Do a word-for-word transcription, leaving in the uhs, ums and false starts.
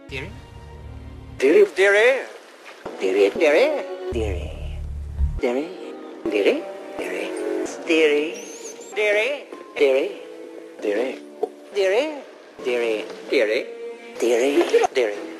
Deary? Deary? Deary? Deary? Deary? Deary? Deary? Deary? Deary? Deary? Deary? Deary? Deary? Deary? Deary? Deary? Deary? Deary?